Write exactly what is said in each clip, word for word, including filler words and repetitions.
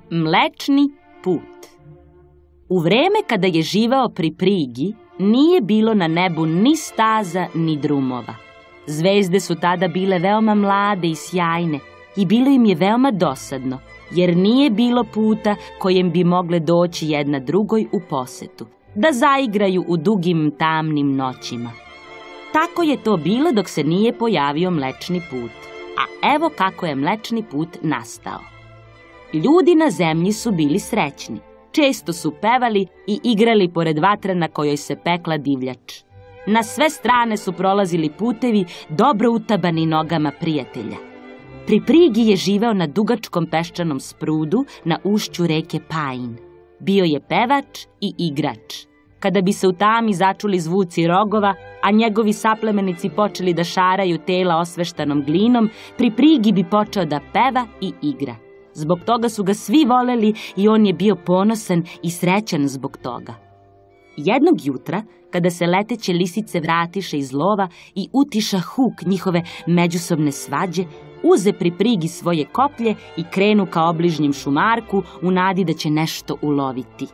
Mlečni put. U vreme kada je živeo pri Prigi, nije bilo na nebu ni staza, ni drumova. Zvezde su tada bile veoma mlade i sjajne i bilo im je veoma dosadno, jer nije bilo puta kojem bi mogle doći jedna drugoj u posetu, da zaigraju u dugim tamnim noćima. Tako je to bilo dok se nije pojavio Mlečni put, a evo kako je Mlečni put nastao. Ljudi na zemlji su bili srećni, često su pevali i igrali pored vatre na kojoj se pekla divljač. Na sve strane su prolazili putevi dobro utabani nogama prijatelja. Pri Prigi je živeo na dugačkom peščanom sprudu na ušću reke Pajin. Bio je pevač i igrač. Kada bi se u tami začuli zvuci rogova, a njegovi saplemenici počeli da šaraju tela osveštanom glinom, pri Prigi bi počeo da peva i igra. Zbog toga su ga svi voleli i on je bio ponosan i srećan zbog toga. Jednog jutra, kada se leteće lisice vratiše iz lova i utiša huk njihove međusobne svađe, uze pri Prigi svoje koplje i krenu ka obližnjem šumarku u nadi da će nešto uloviti.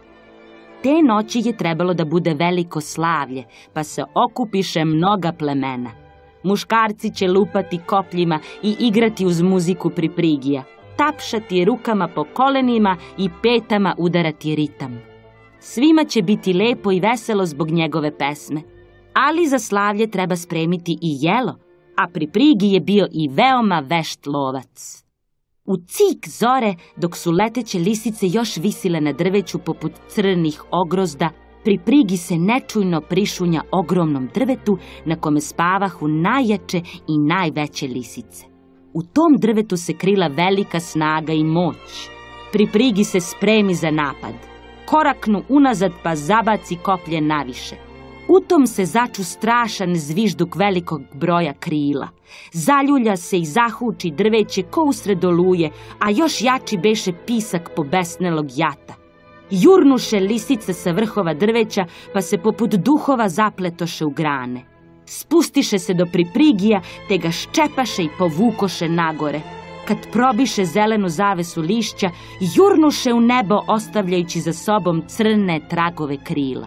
Te noći je trebalo da bude veliko slavlje, pa se okupiše mnoga plemena. Muškarci će lupati kopljima i igrati uz muziku pri Prigija, tapšati rukama po kolenima i petama udarati ritam. Svima će biti lepo i veselo zbog njegove pesme, ali za slavlje treba spremiti i jelo, a pri Prigi je bio i veoma vešt lovac. U cik zore, dok su leteće lisice još visile na drveću poput crnih ogrozda, pri Prigi se nečujno prišunja ogromnom drvetu na kome spavahu najjače i najveće lisice. U tom drvetu se krila velika snaga i moć. Pri Prigi se spremi za napad. Koraknu unazad pa zabaci koplje naviše. U tom se začu strašan zvižduk velikog broja krila. Zaljulja se i zahuči drveće ko usred oluje, a još jači beše pisak pobesnelog jata. Jurnuše lisice sa vrhova drveća, pa se poput duhova zapletoše u grane. Spustiše se do pri Prigija, te ga ščepaše i povukoše nagore. Kad probiše zelenu zavesu lišća, jurnuše u nebo ostavljajući za sobom crne tragove krila.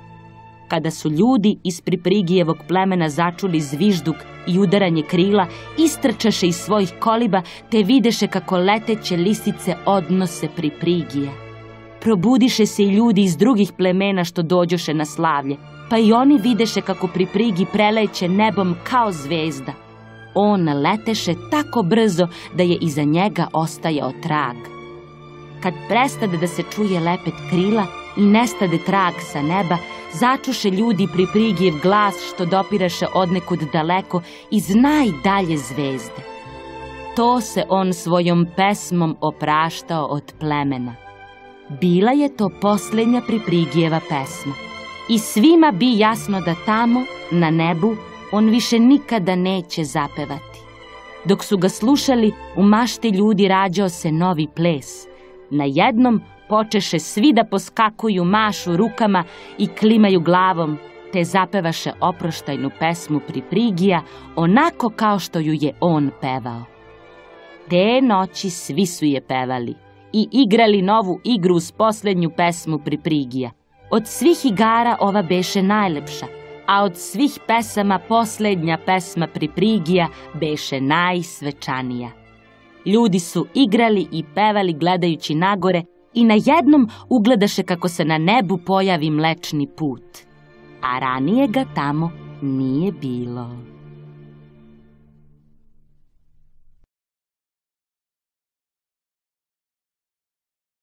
Kada su ljudi iz pri Prigijevog plemena začuli zvižduk i udaranje krila, istrčaše iz svojih koliba, te videše kako leteće lisice odnose pri Prigija. Probudiše se i ljudi iz drugih plemena što dođoše na slavlje, pa i oni videše kako pri Prigi preleće nebom kao zvezda. On leteše tako brzo da je iza njega ostajao trag. Kad prestade da se čuje lepet krila i nestade trag sa neba, začuše ljudi pri Prigijev glas što dopiraše odnekud daleko iz najdalje zvezde. To se on svojom pesmom opraštao od plemena. Bila je to posljednja pri Prigijeva pesma. I svima bi jasno da tamo, na nebu, on više nikada neće zapevati. Dok su ga slušali, u mašti ljudi rađao se novi ples. Na jednom počeše svi da poskakuju, mašu rukama i klimaju glavom, te zapevaše oproštajnu pesmu pri Prigija, onako kao što ju je on pevao. Te noći svi su je pevali i igrali novu igru uz posljednju pesmu pri Prigija. Od svih igara ova beše najlepša, a od svih pesama posljednja pesma pri Prigija beše najsvečanija. Ljudi su igrali i pevali gledajući nagore i na jednom ugledaše kako se na nebu pojavi Mlečni put, a ranije ga tamo nije bilo.